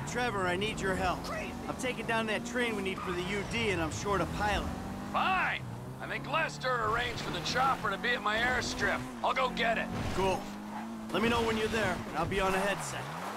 Trevor, I need your help. I'm taking down that train we need for the UD, and I'm short a pilot. Fine! I think Lester arranged for the chopper to be at my airstrip. I'll go get it. Cool. Let me know when you're there, and I'll be on a headset.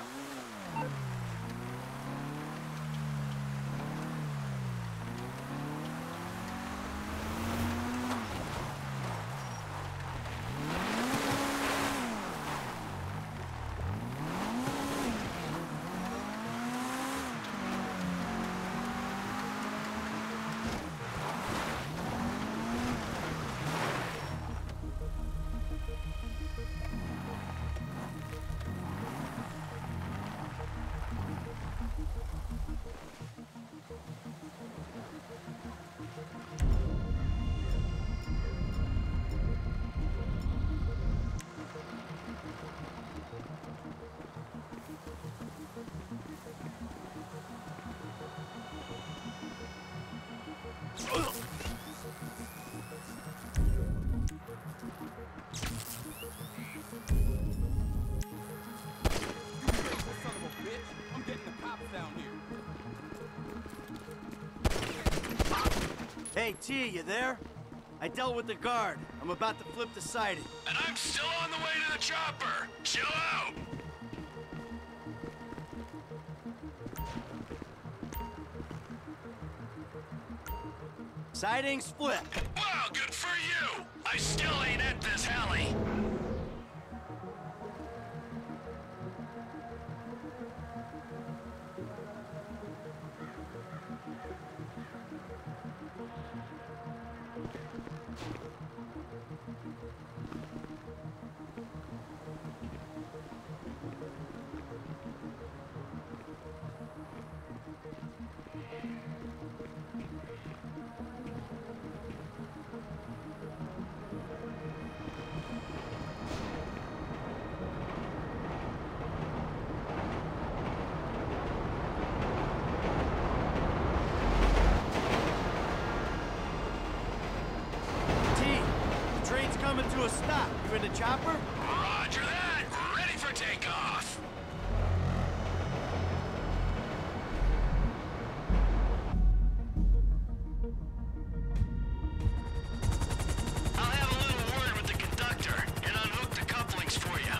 Hey, T, you there? I dealt with the guard. I'm about to flip the siding. And I'm still on the way to the chopper. Chill out. Siding's flipped. Wow, good for you. I still ain't at this heli. Coming to a stop. You in the chopper? Roger that. Ready for takeoff. I'll have a little word with the conductor and unhook the couplings for you.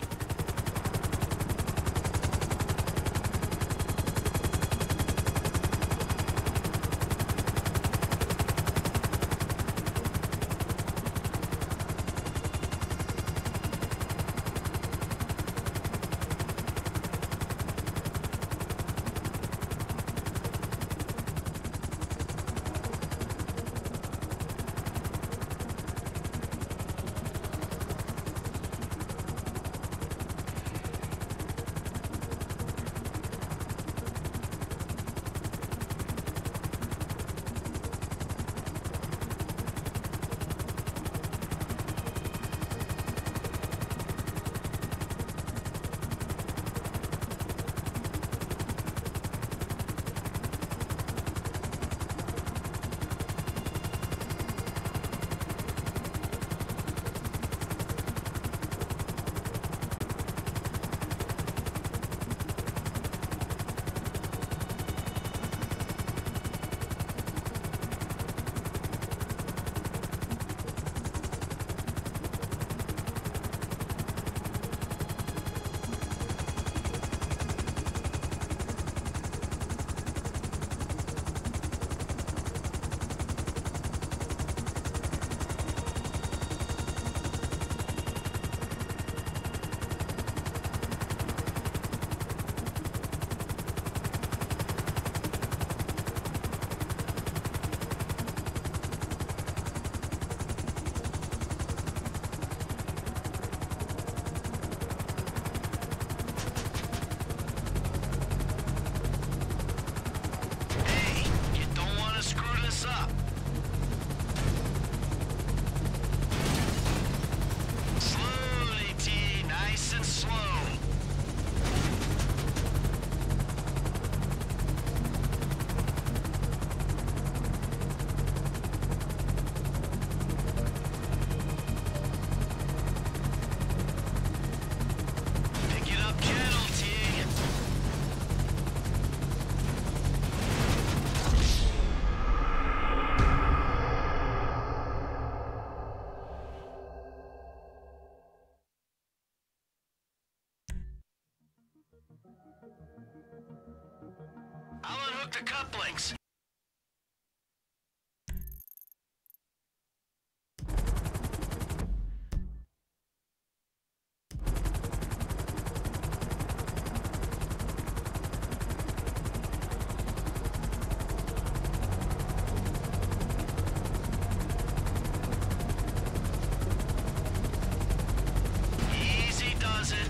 I'll unhook the couplings. Easy does it.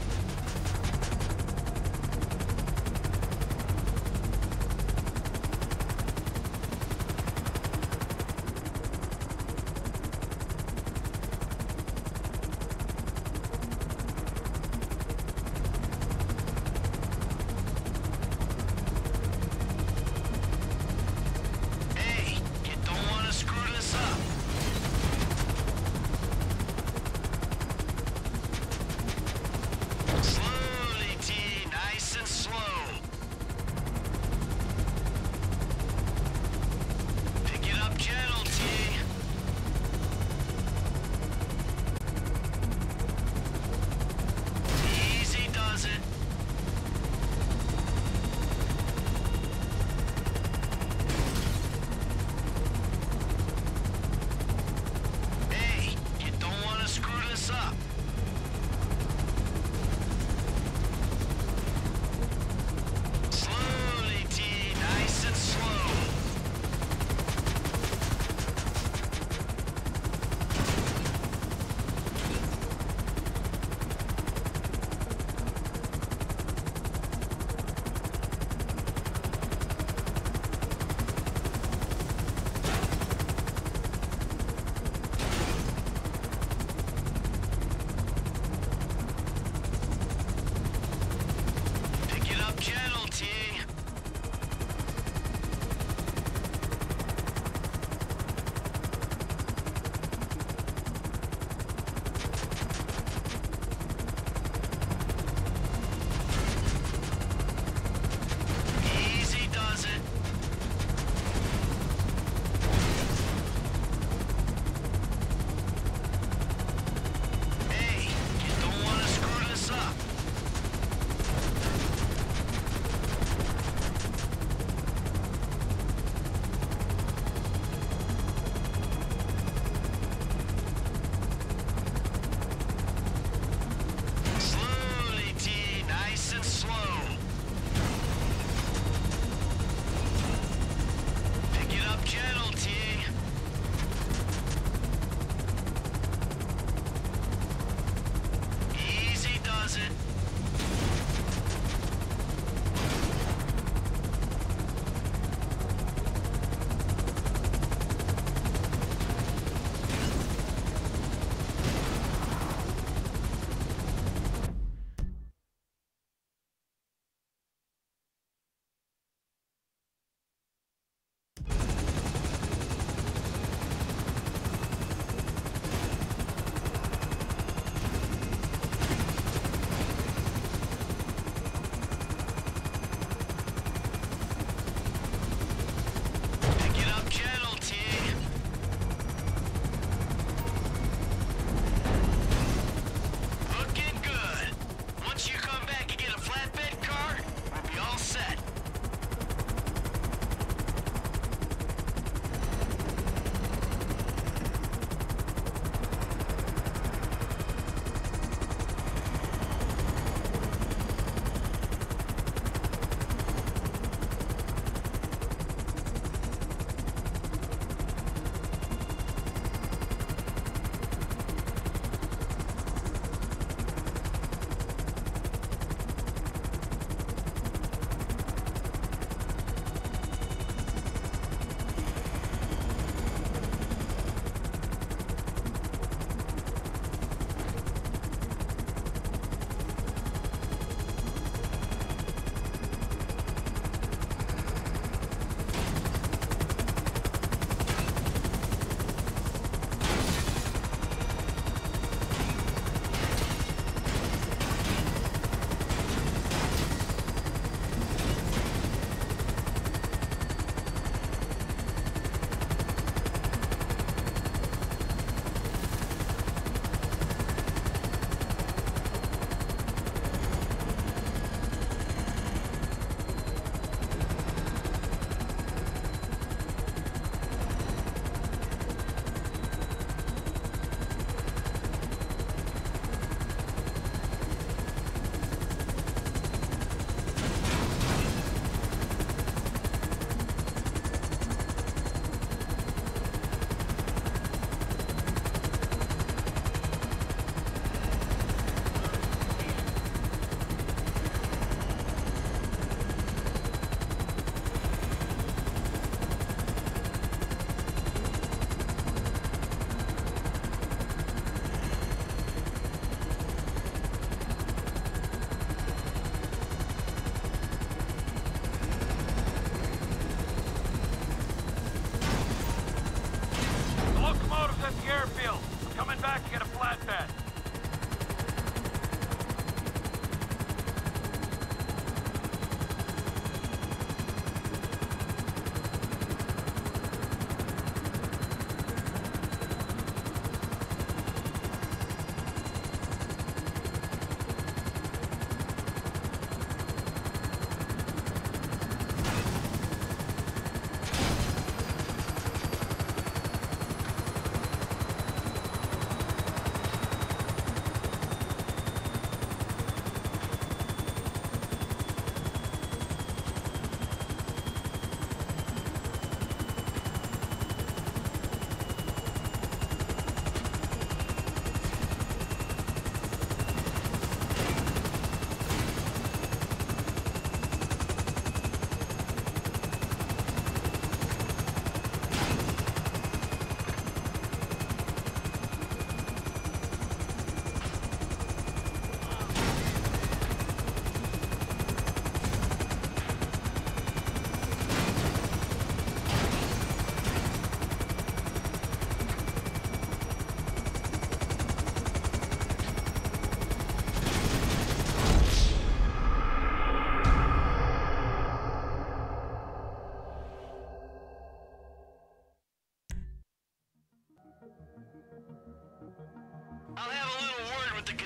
I'll have a little word with the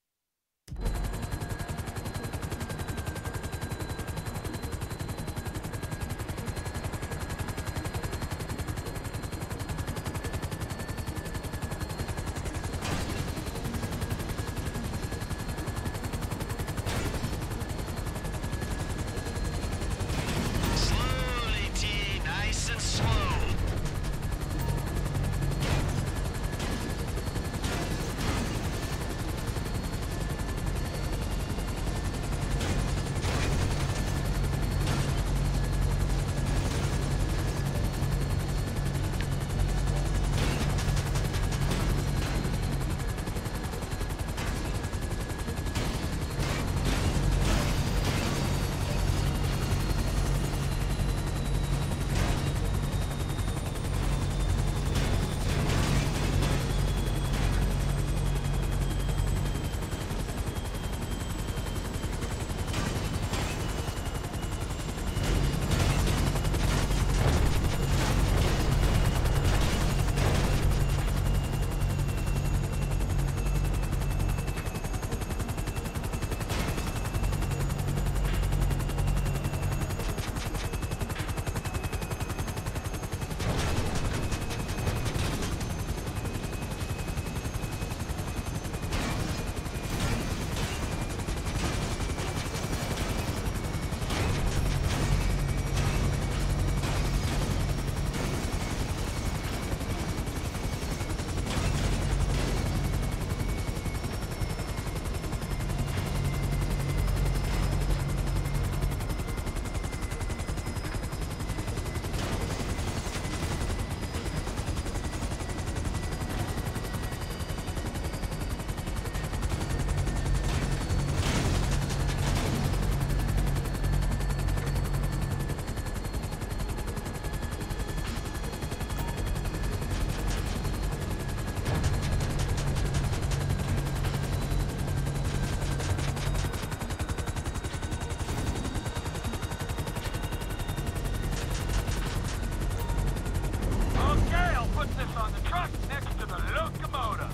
Slowly, T. Nice and slow. Okay, I'll put this on the truck next to the locomotive.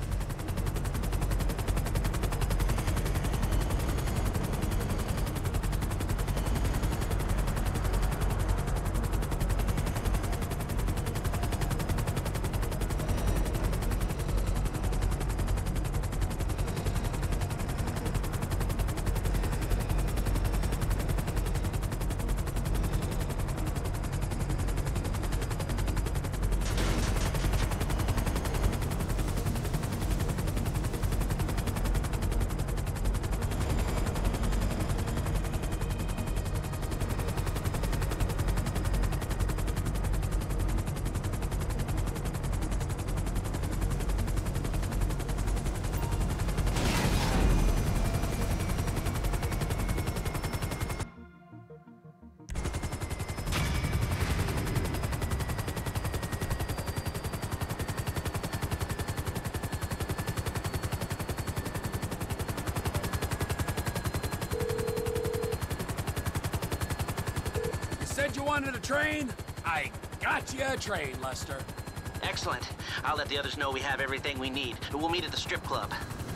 Said you wanted a train? I got you a train, Lester. Excellent. I'll let the others know we have everything we need. We'll meet at the strip club.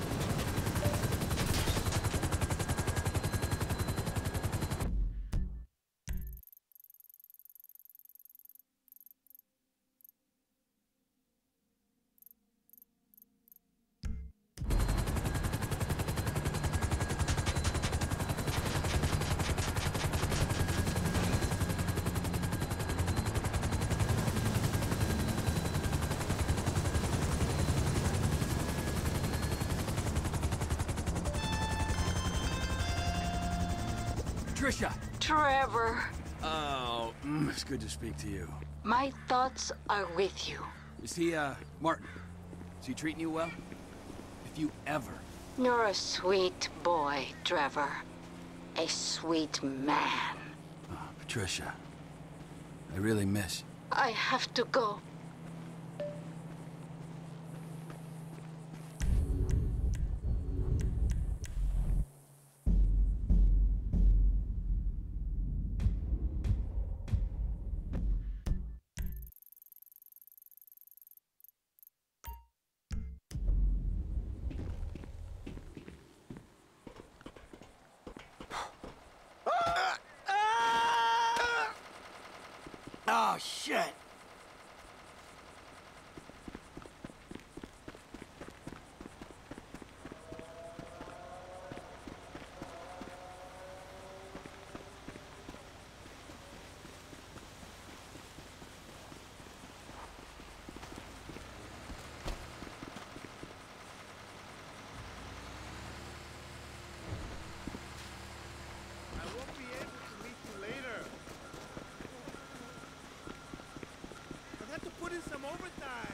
Trisha! Trevor, Oh, it's good to speak to you. my thoughts are with you. Is he, Martin? Is he treating you well? If you ever... You're a sweet boy, Trevor. A sweet man. Oh, Patricia, I really miss... I have to go. shit! I won't be able to meet you later. I'll have to put in some overtime.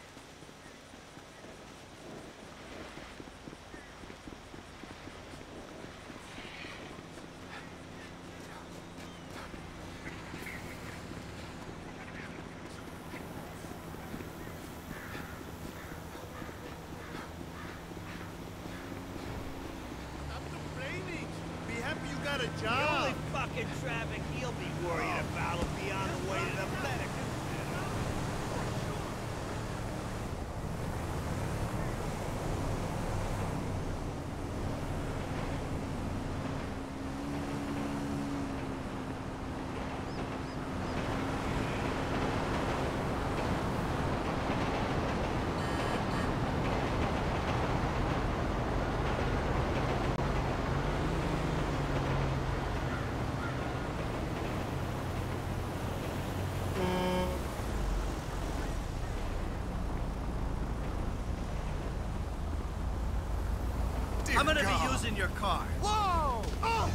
Stop complaining. Be happy you got a The job. only fucking traffic he'll be worried about will be on the way to the medical center. I'm gonna be using your car. Whoa! Oh!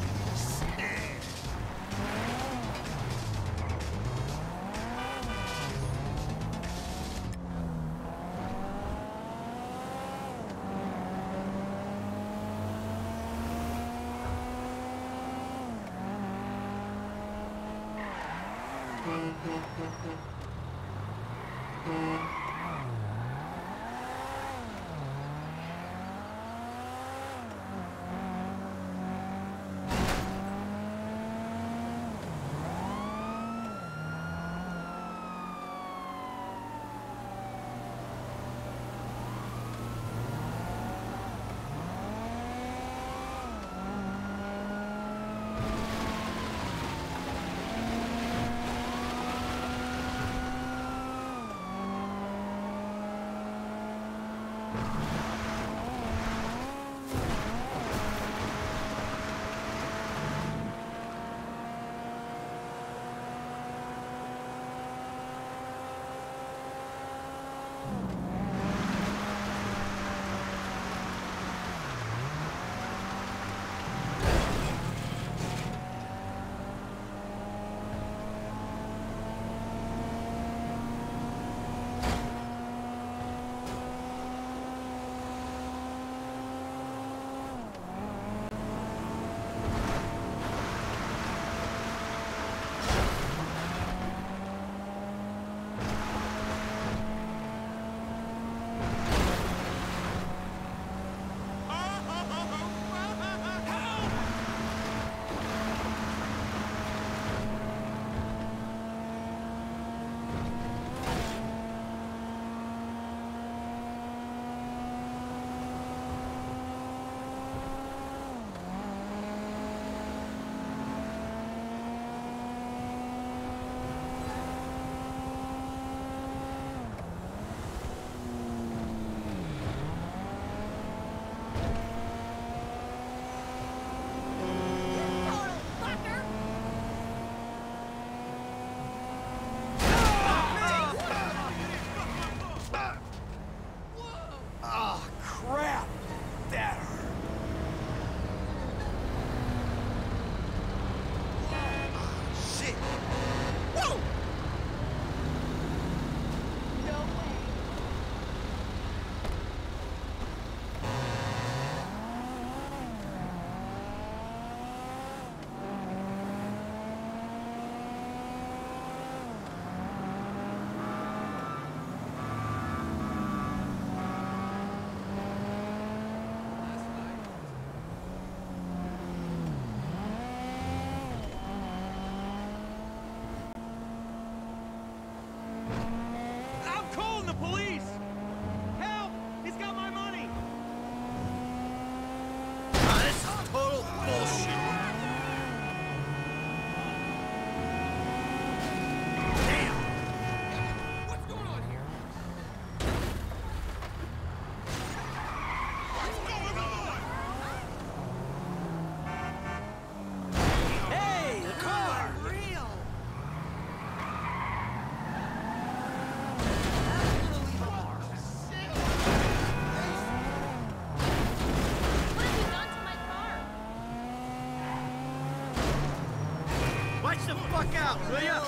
Watch the fuck out, will ya?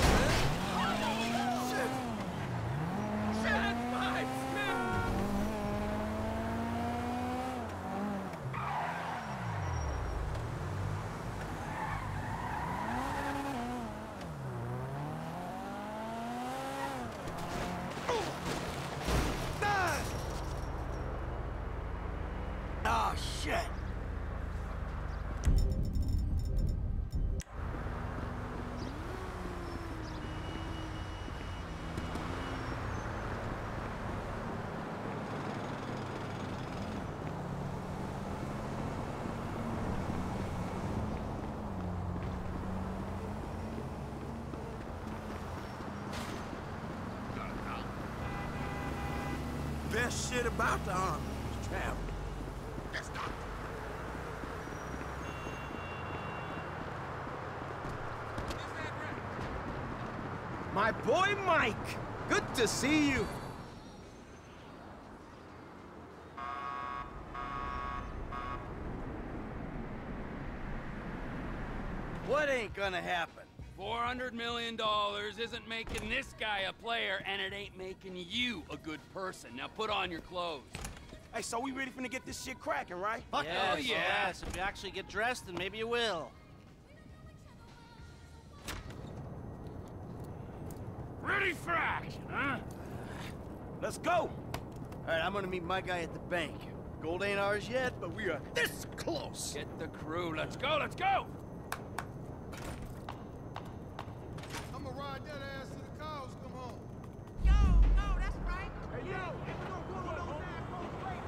Oh, shit. Best shit about the army is travel. My boy Mike, good to see you. What ain't gonna happen? $400 million isn't making this guy a player, and it ain't making you a good person. Now put on your clothes. Hey, so we ready finna get this shit cracking, right? Fuck Hell yeah. yes. If you actually get dressed, then maybe you will. Ready for action, huh? Let's go. All right, I'm gonna meet my guy at the bank. Gold ain't ours yet, but we are this close. Get the crew. Let's go, let's go! I'ma ride that ass to the cows come home. Yo, no, that's right. Hey, yo, hey, we gonna pull those assholes later.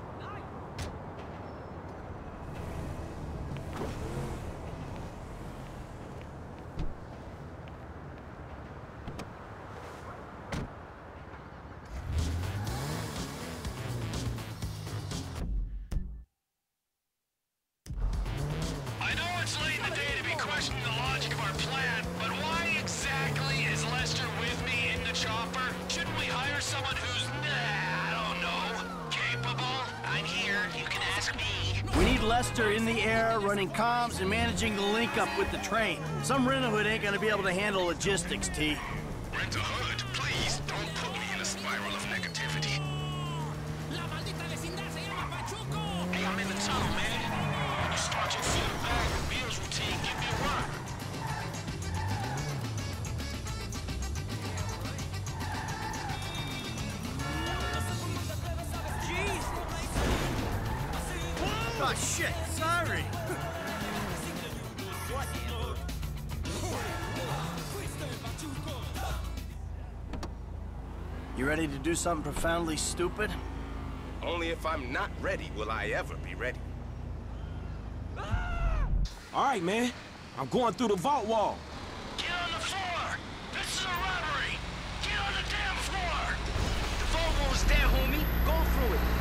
I know it's late in the day to be questioning the logic of our plan, but why exactly is Lester with me in the chopper? Shouldn't we hire someone who's, I don't know, capable? I'm here, you can ask me. We need Lester in the air, running comms and managing the link up with the train. Some rent-a-hood ain't gonna be able to handle logistics, T. Rent a hood, please don't put me in a spiral of negativity. Hey, I'm in the tunnel, man. When you start your field bag and bills routine, give me a run. Oh, shit, sorry. You ready to do something profoundly stupid? Only if I'm not ready will I ever be ready. All right, man. I'm going through the vault wall. Get on the floor! This is a robbery! Get on the damn floor! The vault wall is there, homie. Go through it.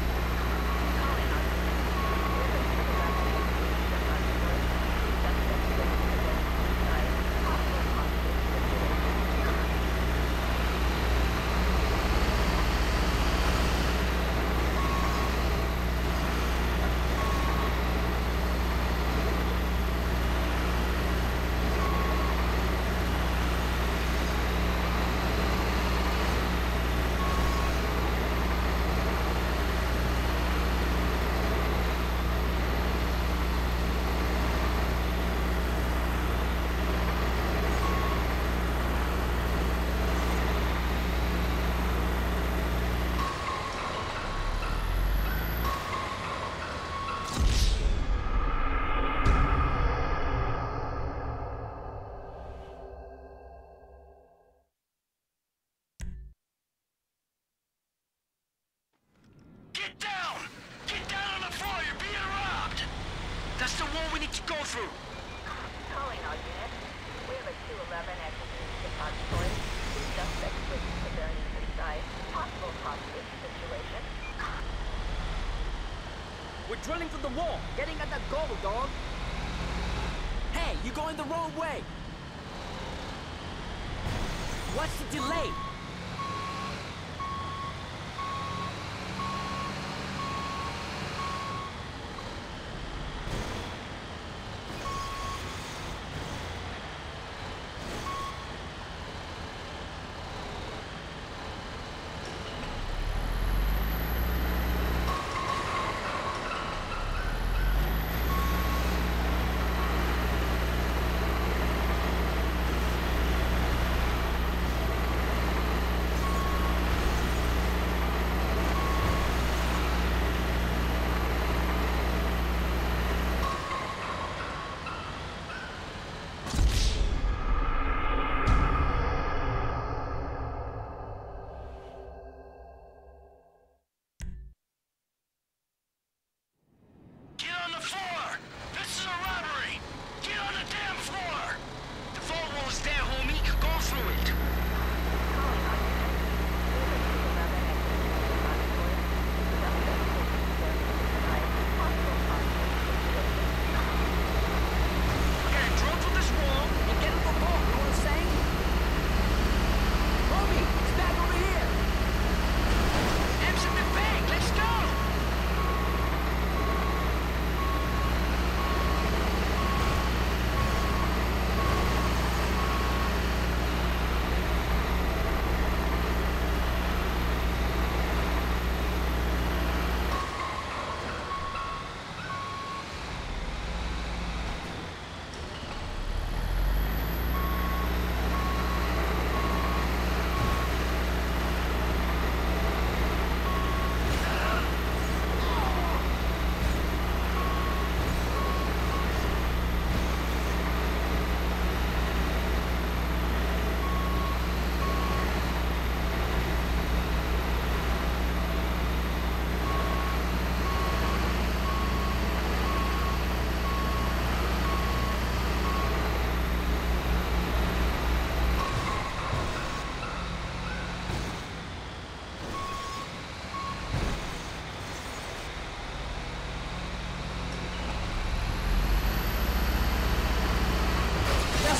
Get down! Get down on the floor! You're being robbed! That's the wall we need to go through! Calling all units. We have a 211 active depository. Two suspects with civilians inside. Possible hostage situation. We're drilling through the wall, getting at that goal, dog. Hey, you're going the wrong way. What's the delay?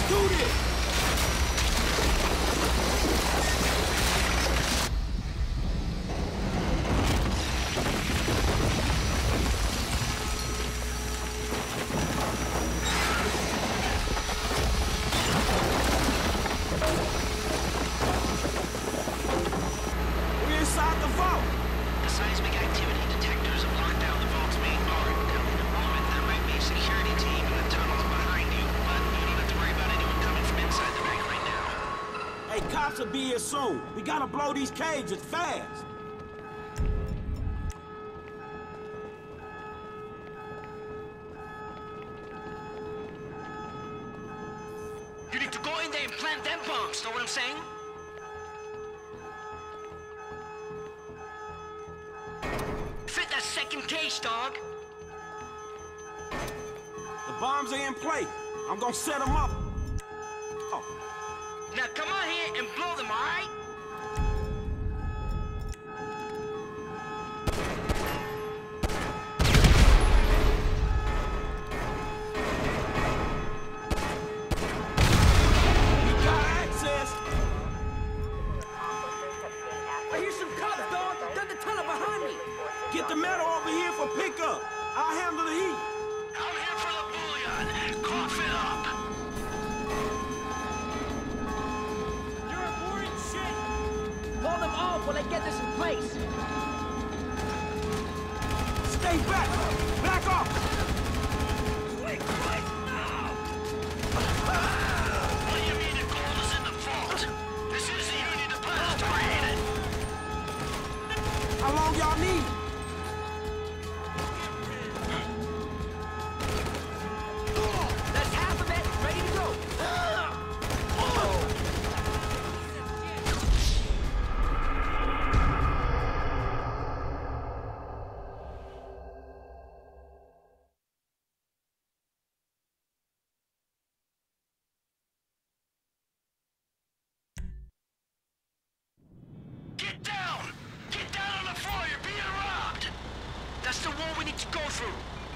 do this! Cops will be here soon. We gotta blow these cages fast. You need to go in there and plant them bombs, know what I'm saying? Fit that second cage, dog. The bombs are in place. I'm gonna set them up. Now come on here and blow them, all right? We got access. I hear some cops, dog. Down the tunnel behind me. Get the metal over here for pickup. I'll handle the heat. I'm here for the bullion. Cough it up. Hold them off while I get this in place. Stay back! Back off! Wait, now! What do you mean the gold is in the vault? This is the Union Depository, ain't it? How long y'all need? That's half of it. Ready to go. Get down! Get down on the floor, you're being robbed! That's the wall we need to go through.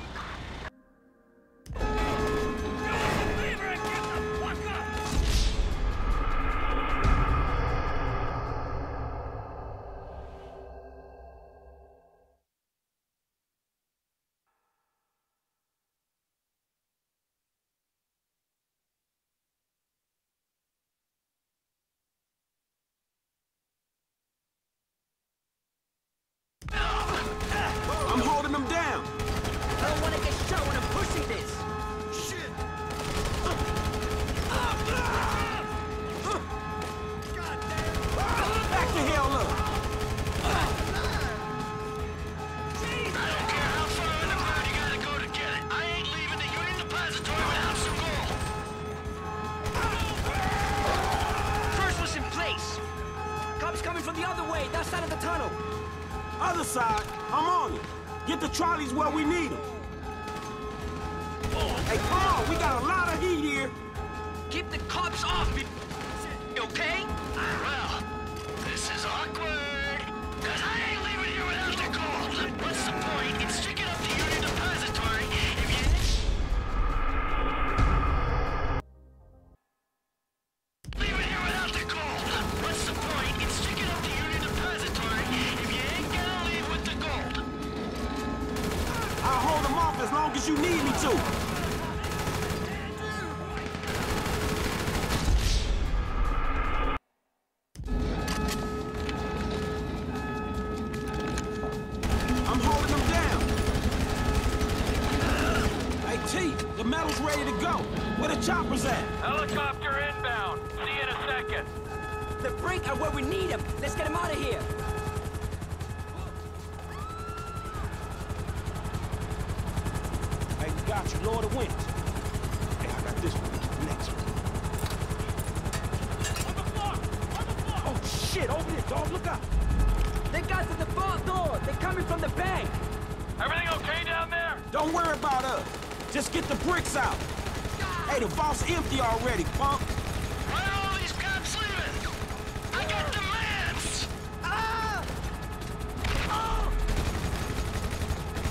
I'm holding them down. I don't want to get shot when I'm pushing this. Shit! Back the hell up! I don't care how far in the ground you gotta go to get it. I ain't leaving the Union Depository without some gold. First was in place. Cops coming from the other way, that side of the tunnel. Other side, I'm on it. Get the trolleys where we need them. Hey, come on, we got a lot of heat here. Keep the cops off me. Okay? Well, this is awkward. Cause I ain't leaving here without the gold. What's the point in sticking up the Union Depository if you... Leaving here without the gold. What's the point in sticking up the Union Depository if you ain't gonna leave with the gold? I'll hold them off as long as you need me to. I'm holding them down. Hey, T, the metal's ready to go. Where the choppers at? Helicopter inbound. See you in a second. The brink are where we need them. Let's get them out of here. Hey, we got you. Lower the winch. Hey, I got this one. Next one. On the floor! On the floor! Oh, shit. Over there, dog. Look out. They got to the vault door. They're coming from the bank. Everything okay down there? Don't worry about us. Just get the bricks out. Hey, the vault's empty already, punk. Why are all these cops leaving? I got demands!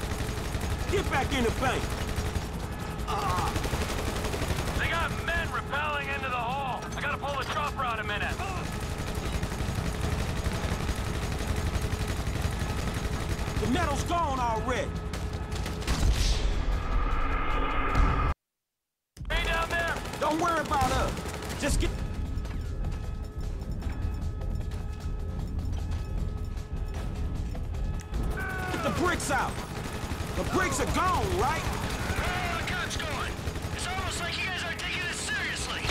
Get back in the bank. They got men rappelling into the hole. I gotta pull the chopper out a minute. The metal's gone already. Hey down there! Don't worry about us. Just get... Get the bricks out. The bricks are gone, right? Where are the guns going? It's almost like you guys aren't taking this seriously.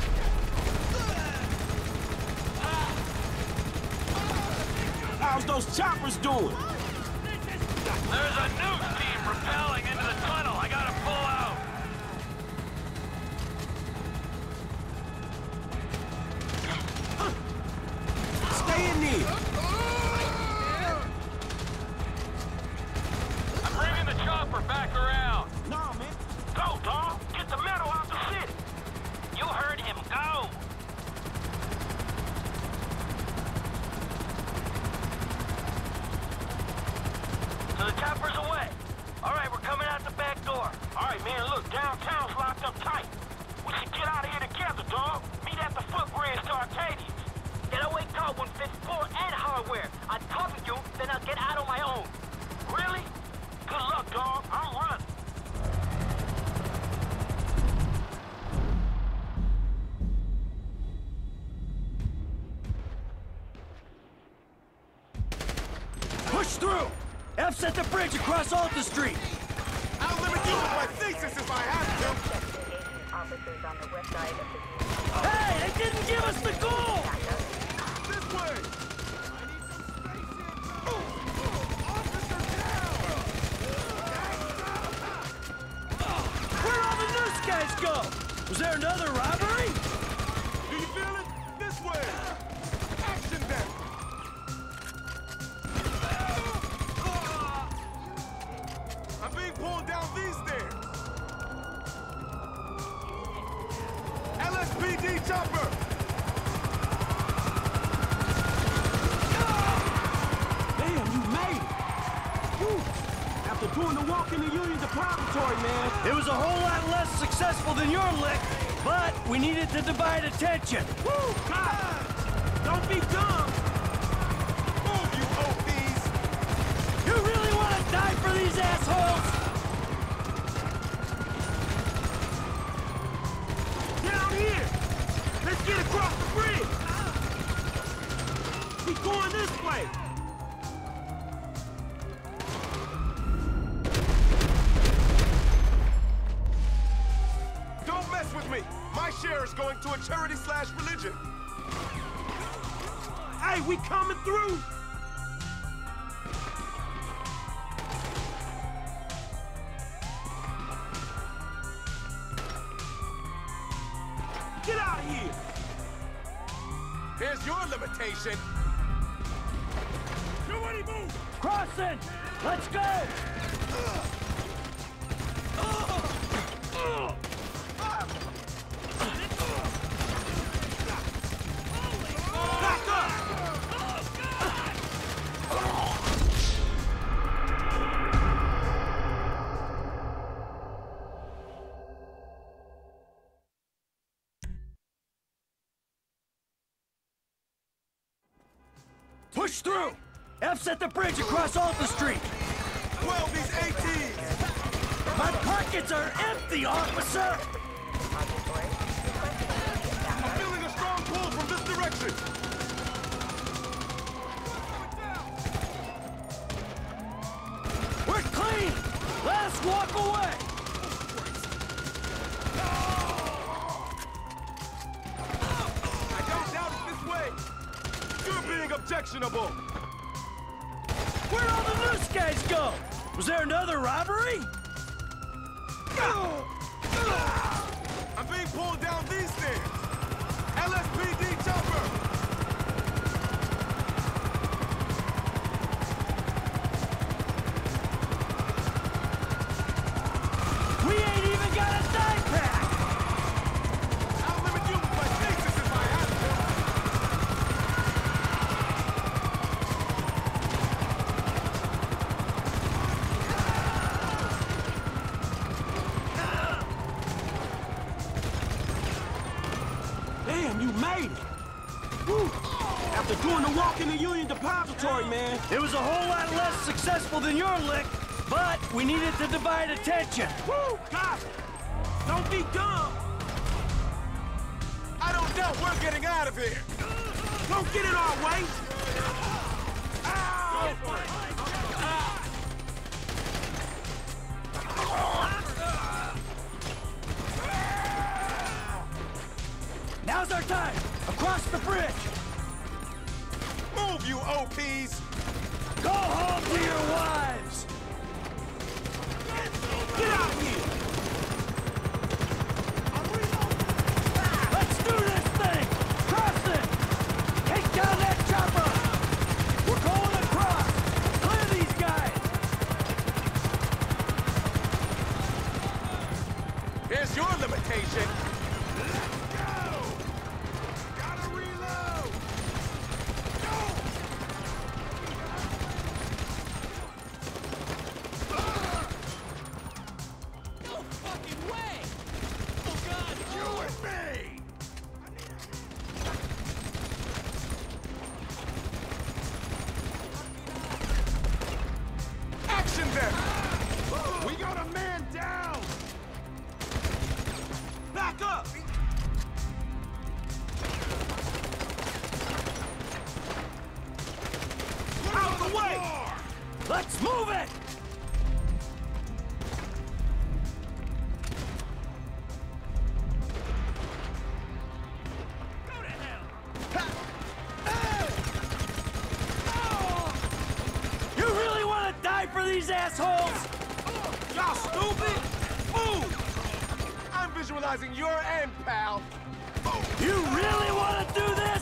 How's those choppers doing? There's a nuke team rappelling into the tunnel. I gotta pull out. Stay in there. I'm bringing the chopper back around. Nah, man. Go, dog! Get the metal out the city! You heard him, go! So the chopper's away. Alright, we're coming out the back door. Alright, man, look, downtown's locked up tight. We should get out of here together, dog. Meet at the footbridge to Arcadius. Get away, car 154 and hardware. I'll cover you, then I'll get out on my own. Really? Good luck, dog. I'm running. Push through! F's at the bridge across Alta Street! I'll limit you with my thesis if I have to. Officers on the west side of the Hey, they didn't give us the goal! This way! Where'd all the news guys go? Was there another robbery? Do you feel it? This way! Action then! I'm being pulled down these stairs! LSPD chopper! Damn, you made it. Whew. After doing the walk in the Union Depository, man. It was a whole lot less successful than your lick, but we needed to divide attention. Woo, God. Don't be dumb. Move, you OPs! You really want to die for these assholes? Down here. Let's get across the bridge. Keep going this way. Don't mess with me! My share is going to a charity/religion! Hey, we coming through. Get out of here. Here's your limitation! Nobody move. Crossing! Let's go! Back up. Push through! F's at the bridge across Alta Street! 12 these 18s! My pockets are empty, officer! I'm feeling a strong pull from this direction! We're clean! Let us walk away! I don't doubt it this way! You're being objectionable! Where'd all the loose guys go? Was there another robbery? I'm being pulled down these stairs! LSPD chopper! We ain't even got a dime pack! I'll limit you with my thesis if I have to! Damn, you made it! Woo. After doing the walk in the Union Depository, man. It was a whole lot less successful than your lick, but we needed to divide attention. Woo! Got it! Don't be dumb! I don't doubt we're getting out of here! Don't get in our way! Now's our time! Across the bridge! Move, you OPs! Go home to your wives! Get out here! Let's do this thing! Cross it! Take down that chopper! We're going across! Clear these guys! Here's your limitation! We got a man down! Back up! Out of the way! Let's move it! You really want to die for these assholes? Y'all stupid? Move! I'm visualizing your end, pal! You really want to do this?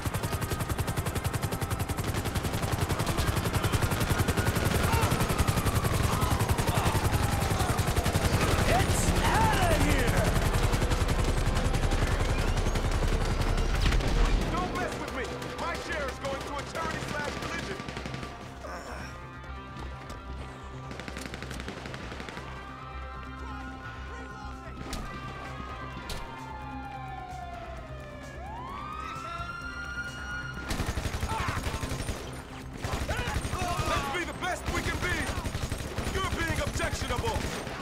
It's out of here! Don't mess with me! My share is going to a charity/religion! Let's be the best we can be! You're being objectionable!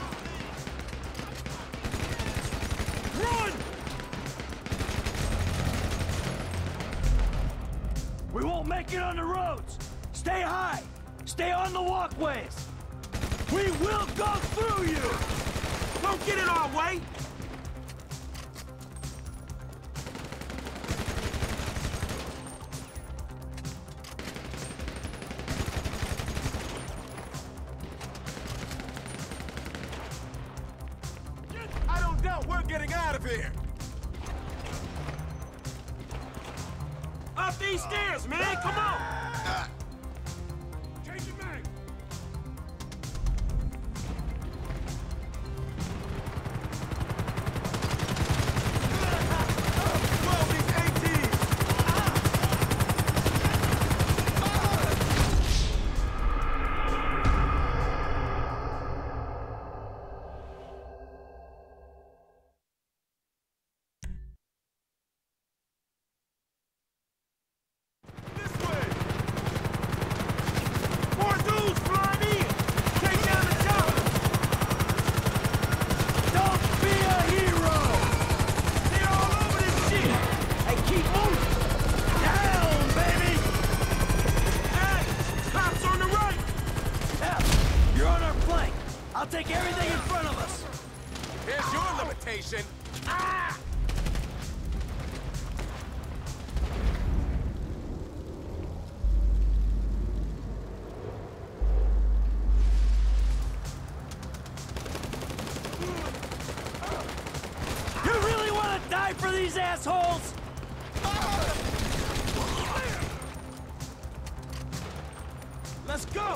Run! We won't make it on the roads! Stay high! Stay on the walkways! We will go through you! Don't get in our way! I don't doubt we're getting out of here! Up these stairs, man! Come on! Change your mind! Well, these ATs! This way! More dudes flying in! Take down the tower! Don't be a hero! They're all over this shit! Hey, keep moving! Down, baby! Hey! Cops on the right! F, you're on our flank. I'll take everything in front of us. Here's your limitation! Ah! You really want to die for these assholes? Let's go!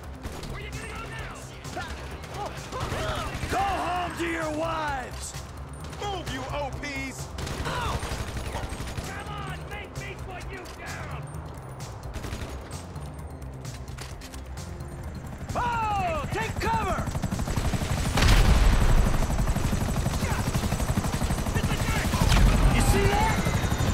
Go home to your wives! Move, you OPs! Come on, make me put you down! Oh, take cover! You see that?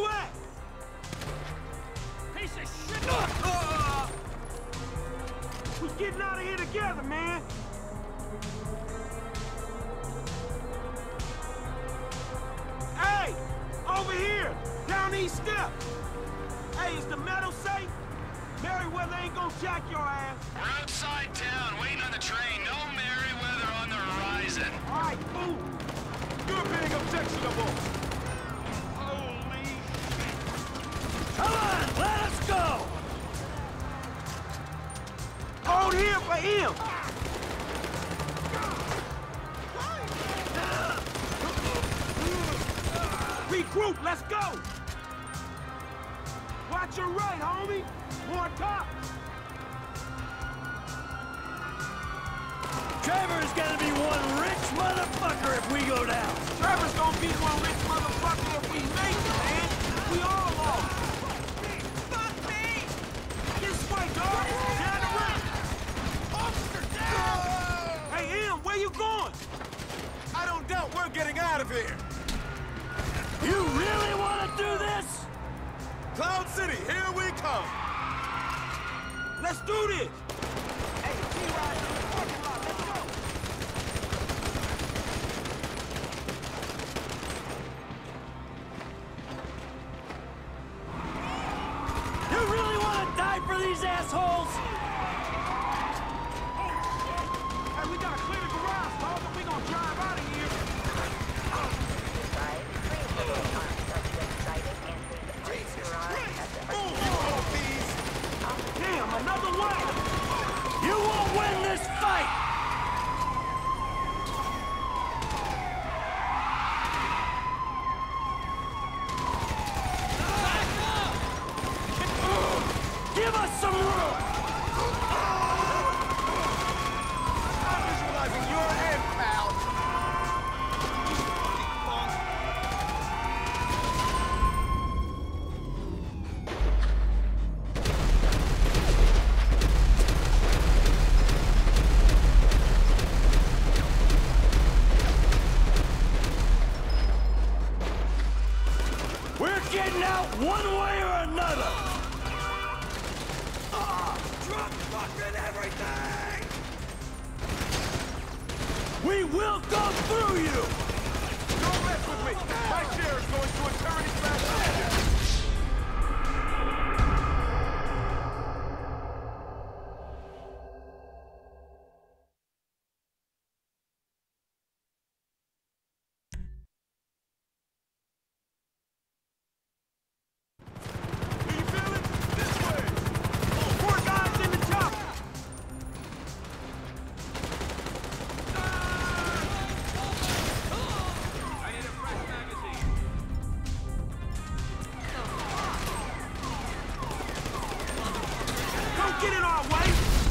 you at? Piece of shit! We getting out of here together, man. Hey, over here, down these steps. Hey, is the metal safe? Merryweather ain't gonna jack your ass. We're outside town, waiting on the train. No Merryweather on the horizon. All right, move. You're being objectionable. Holy shit. Come on, let us go! Hold here for him. Regroup, let's go. Watch your right, homie. More top. Trevor's gonna be one rich motherfucker if we go down. Trevor's gonna be one rich motherfucker if we make it, man. We all lost. Fuck me! This way, dog. Down the road. Officer down! Hey, Em, where you going? I don't doubt we're getting out of here. You really wanna do this? Cloud City, here we come. Let's do this. Hey, T-Ride in the parking lot, let's go! You really wanna die for these assholes? Hey, we gotta clear the garage, dog, but we gonna drive out of here. Damn, another one! You won't win this fight! Give us some room! I'm visualizing your end, pal. We're getting out one way or another! Drop fucking everything! We will go through you! Don't mess with me. My share is going to eternity/legend. Do you feel it? This way. 4 guys in the top. I need a fresh magazine. Don't get in our way.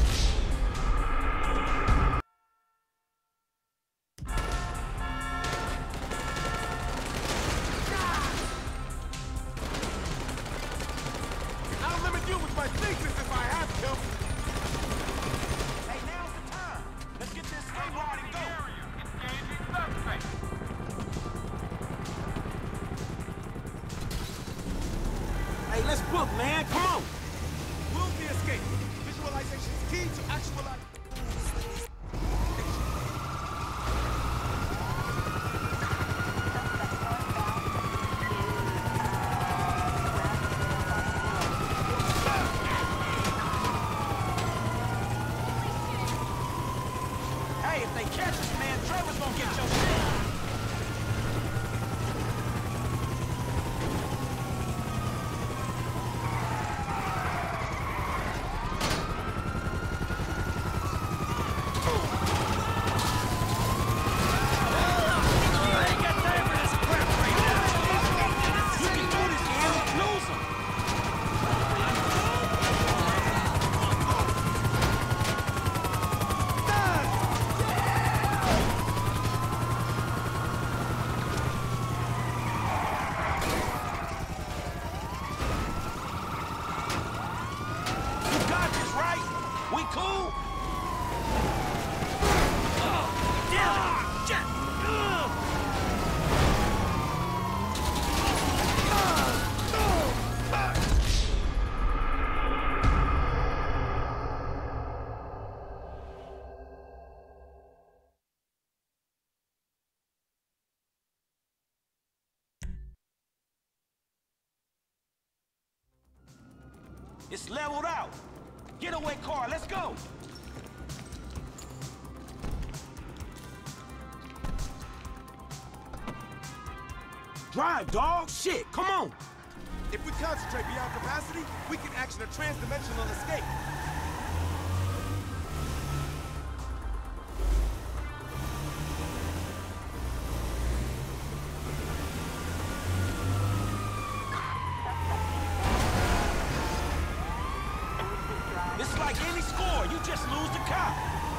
I'll limit you with my thesis if I have to. Hey, now's the time. Let's get this thing right and go. Engaging suspect. Hey, let's book, man. Come on. Will be escape. Visualization is key to actualize. Hey, if they catch us, man, Trevor's gonna get your shit. I ain't got time for this crap right now! You can do this, man. Lose him. You got this, right? We cool? Damn it! Shit! It's leveled out. Getaway car, let's go. Drive, dog. Shit, come on. If we concentrate beyond capacity, we can action a trans-dimensional escape. It's like any score, you just lose the cop.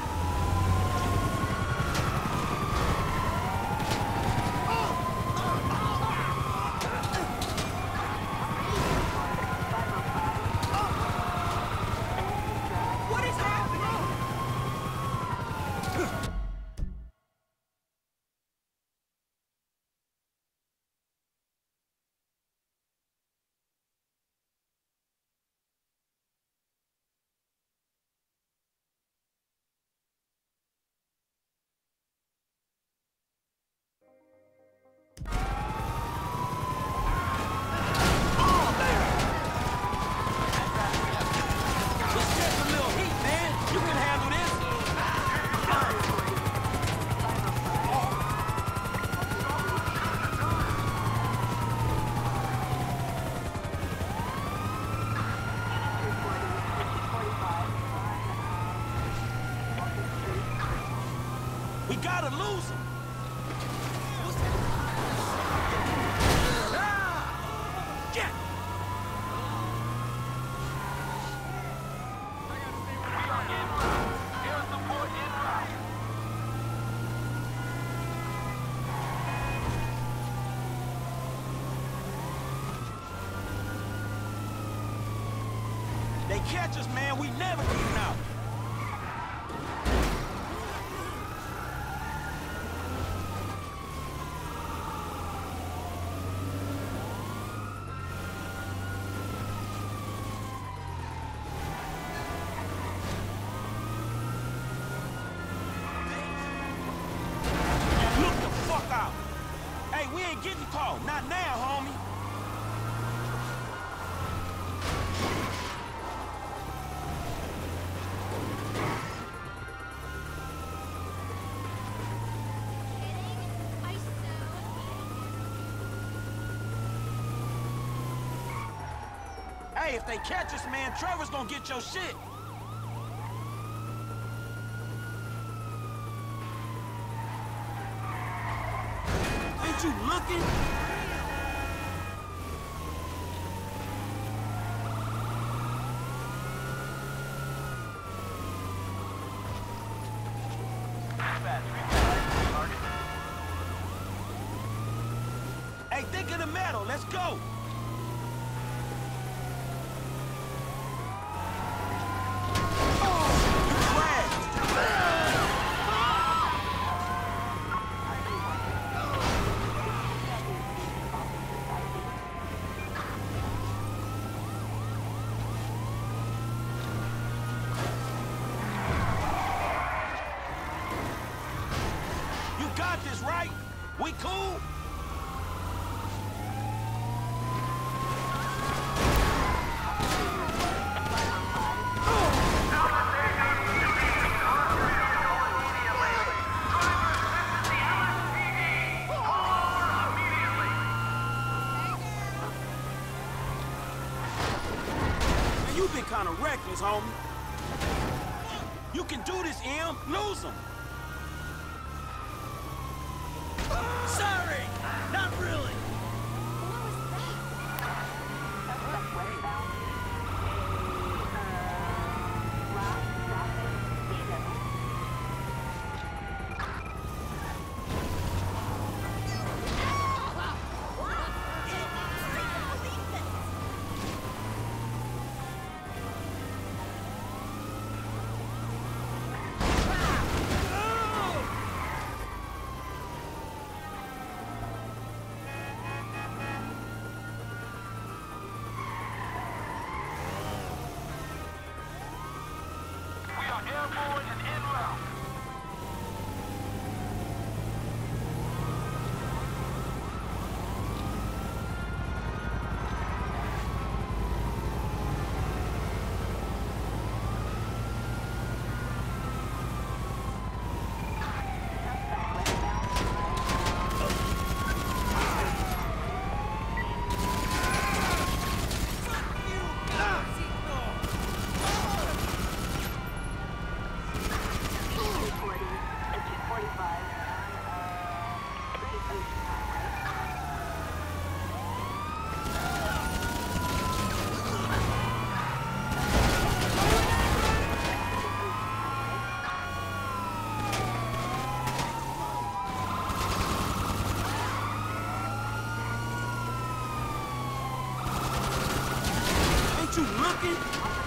We gotta lose him. Get! They catch us, man. We never getting out. Look the fuck out. Hey, we ain't getting caught. Not now, homie. Hey, if they catch us, man, Trevor's gonna get your shit. Ain't you looking? Hey, think of the metal. Let's go. You got this, right? We cool? Man, you been kind of reckless, homie. You can do this, Em. Lose him. Sorry! Not really! you looking?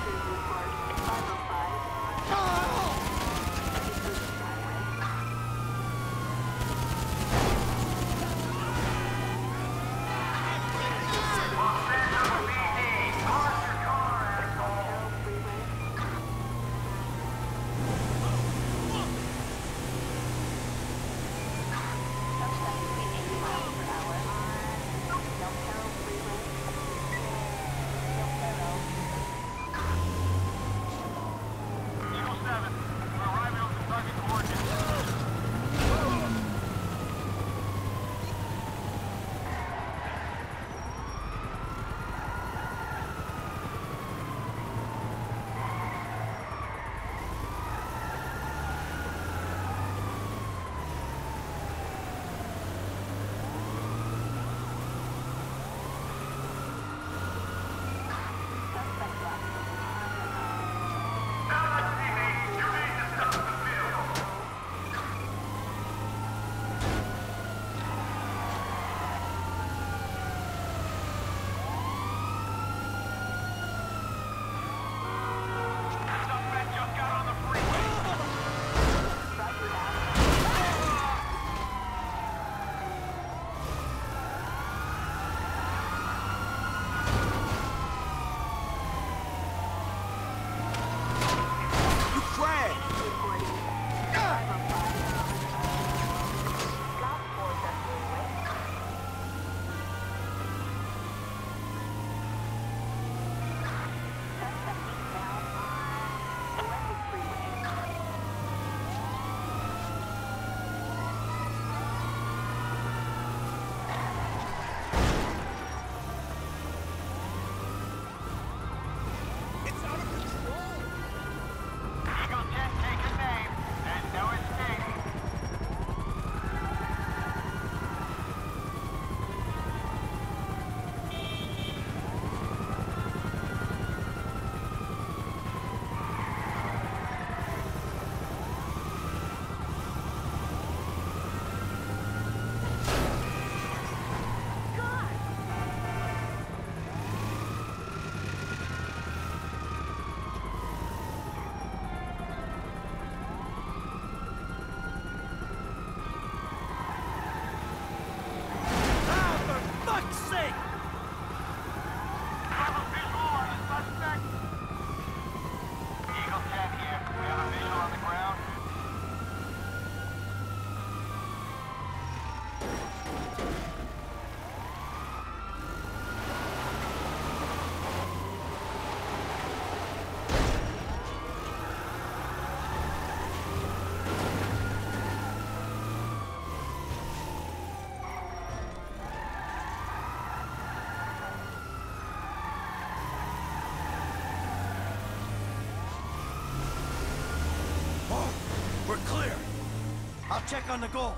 We're clear. I'll check on the gold.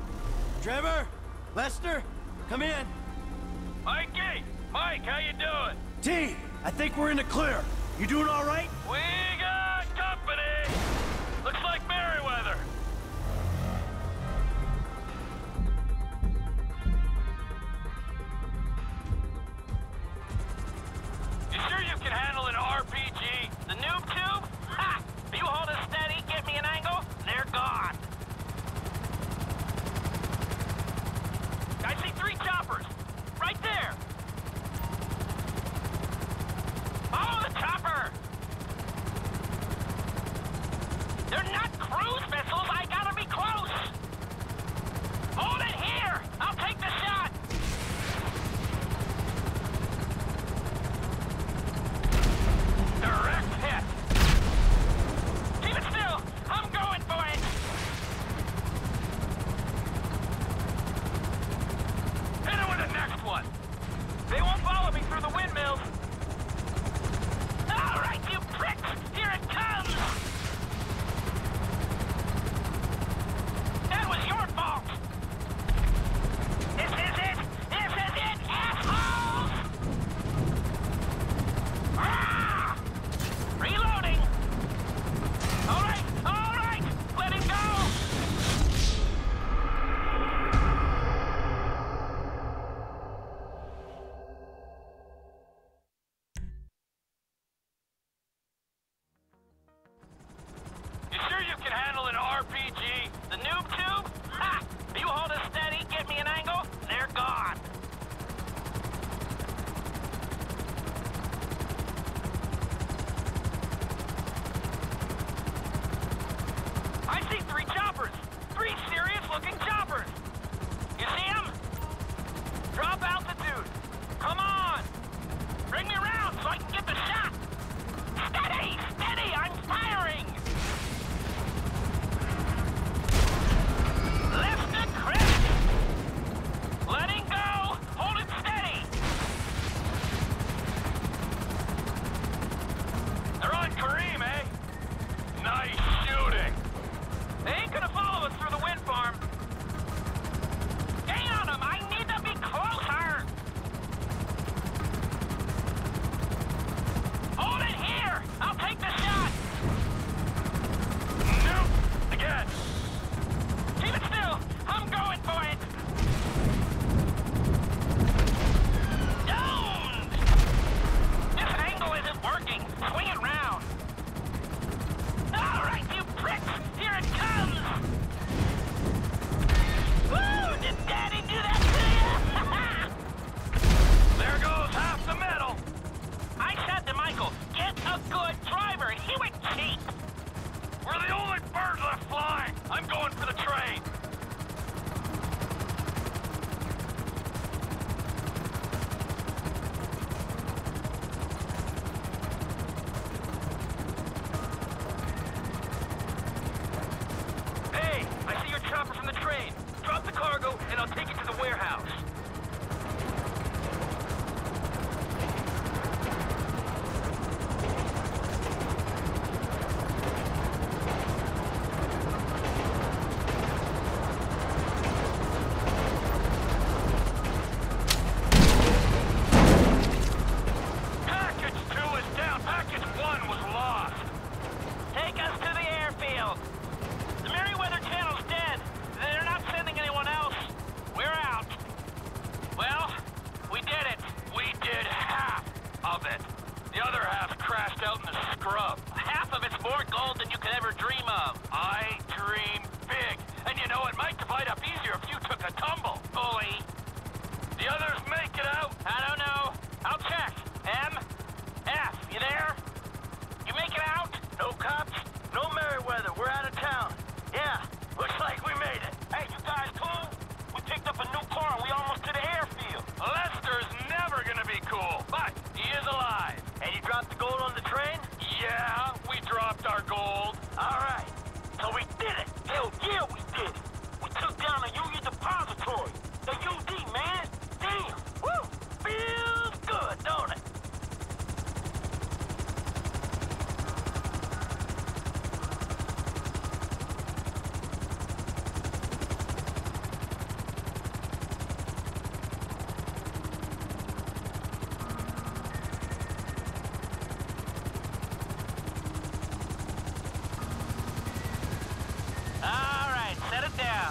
Trevor? Lester? Come in. Mikey! Mike, how you doing? T, I think we're in the clear. You doing all right? We got company! Looks like Merryweather. You sure you can handle an RPG? The noob tube? Ha! You hold it steady, get me an angle, they're gone. I see 3 choppers. Right there. Follow the chopper. The other half crashed out in the scrub. Half of it's more gold than you could ever dream of. I dream big. And you know, it might divide up easier if you took a tumble, bully. The others make it out? I don't know. I'll check. M? F, you there? You make it out? No cops? No Merryweather. We're out of town. Yeah, looks like we made it. Hey, you guys cool? We picked up a new car and we almost to the airfield. Lester's never gonna be cool, but he is alive. And you dropped the gold on the train? Yeah, we dropped our gold. All right, so we did it. Hell yeah, we did it. We took down the Union Depository. The UD, man. Damn, woo, feels good, don't it? All right, set it down.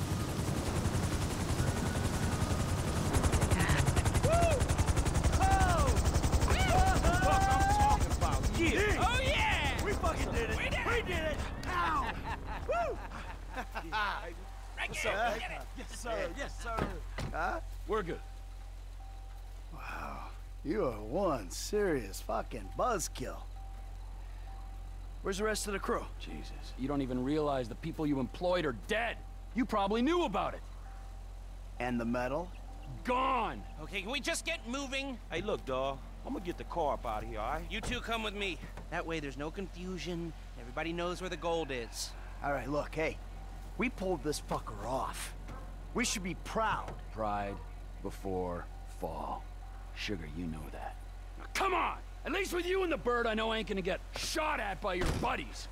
Yeah. Oh, yeah! We fucking did it. We did it. Ow. Woo. Right Yes, sir. Yes, sir. Yes, sir. Huh? We're good. Wow. You are one serious fucking buzzkill. Where's the rest of the crew? Jesus, you don't even realize the people you employed are dead. You probably knew about it. And the medal? Gone! Okay, can we just get moving? Hey, look, dawg. I'm gonna get the car up out of here, all right? You two come with me. That way there's no confusion. Everybody knows where the gold is. All right, look, hey. We pulled this fucker off. We should be proud. Pride before fall. Sugar, you know that. Now, come on! At least with you and the bird, I know I ain't gonna get shot at by your buddies.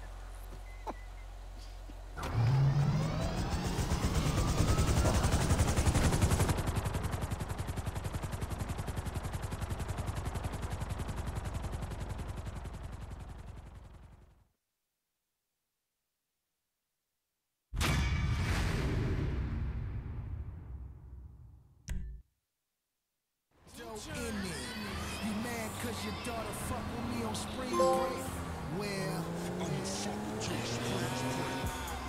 You mad cause your daughter fuck with me on spring break? Well, I'm fucking to spring break.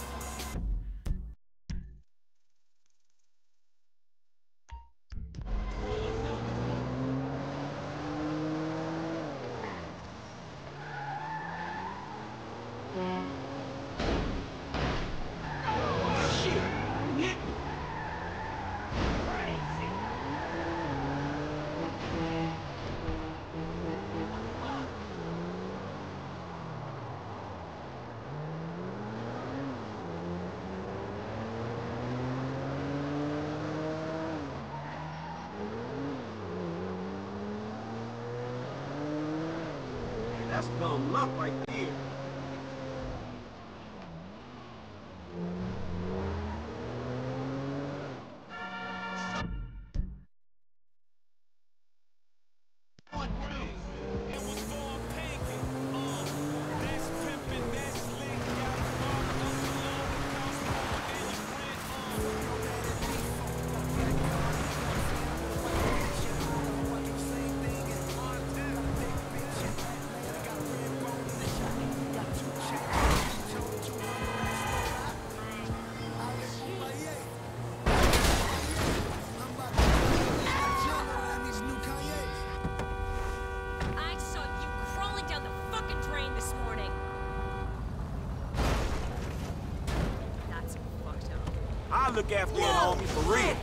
That's dumb luck right there. I'll look after that homie for real.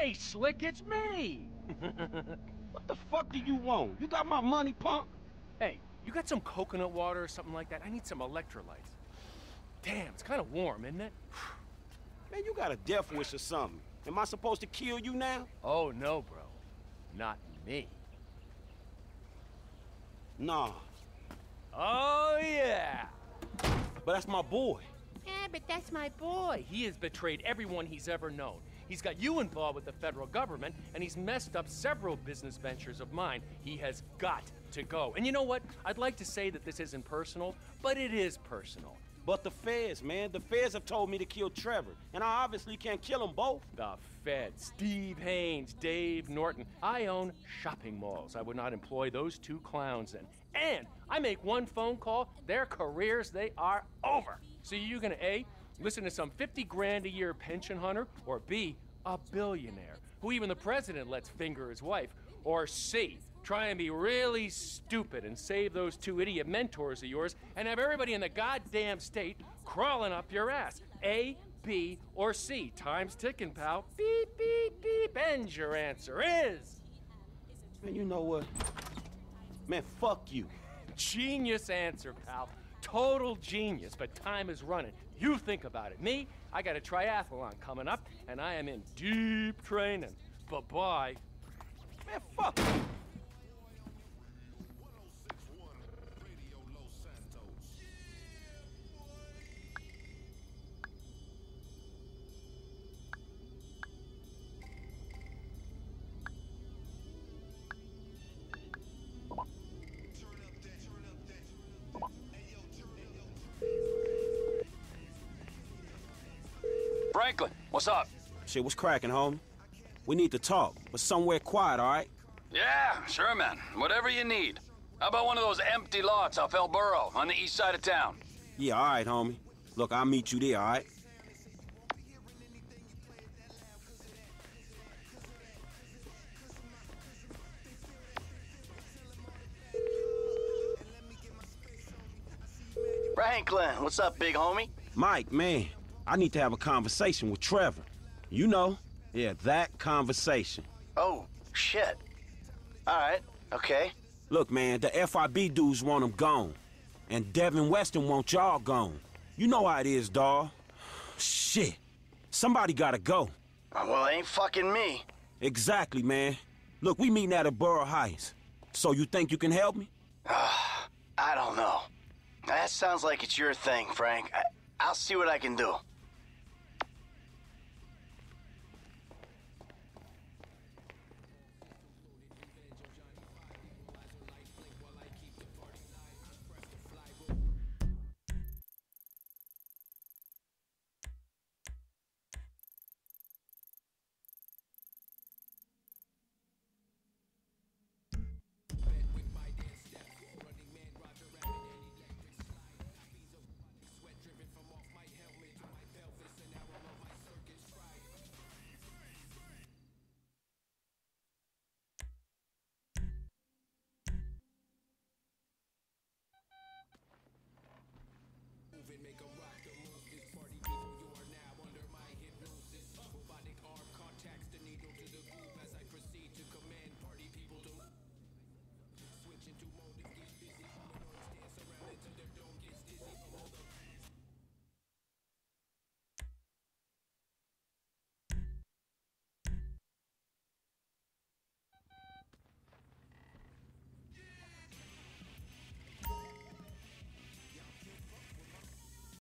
Hey, Slick, it's me! What the fuck do you want? You got my money, punk? Hey, you got some coconut water or something like that? I need some electrolytes. Damn, it's kind of warm, isn't it? Man, you got a death wish or something. Am I supposed to kill you now? Oh, no, bro. Not me. Nah. Oh, yeah. But that's my boy. Yeah, but that's my boy. He has betrayed everyone he's ever known. He's got you involved with the federal government, and he's messed up several business ventures of mine. He has got to go. And you know what? I'd like to say that this isn't personal, but it is personal. But the feds, man. The feds have told me to kill Trevor, and I obviously can't kill them both. The feds. Steve Haynes, Dave Norton. I own shopping malls. I would not employ those two clowns in. And I make one phone call, their careers, they are over. So you gonna A, listen to some 50 grand a year pension hunter, or B, a billionaire, who even the president lets finger his wife, or C, try and be really stupid and save those two idiot mentors of yours and have everybody in the goddamn state crawling up your ass. A, B, or C. Time's ticking, pal. Beep, beep, beep. And your answer is... Man, you know what? Man, fuck you. Genius answer, pal. Total genius, but time is running. You think about it. Me, I got a triathlon coming up, and I am in deep training. Bye-bye. Man, fuck you. Franklin, what's up? Shit, what's cracking, homie? We need to talk, but somewhere quiet, all right? Yeah, sure, man. Whatever you need. How about one of those empty lots off El Burro on the east side of town? Yeah, all right, homie. Look, I'll meet you there, all right? Franklin, what's up, big homie? Mike, man, I need to have a conversation with Trevor. You know, yeah, that conversation. Oh, shit. All right, okay. Look, man, the FIB dudes want him gone. And Devin Weston wants y'all gone. You know how it is, dawg. Shit. Somebody gotta go. Well, it ain't fucking me. Exactly, man. Look, we meeting at a Borough Heights. So you think you can help me? I don't know. That sounds like it's your thing, Frank. I'll see what I can do. Switch into mode.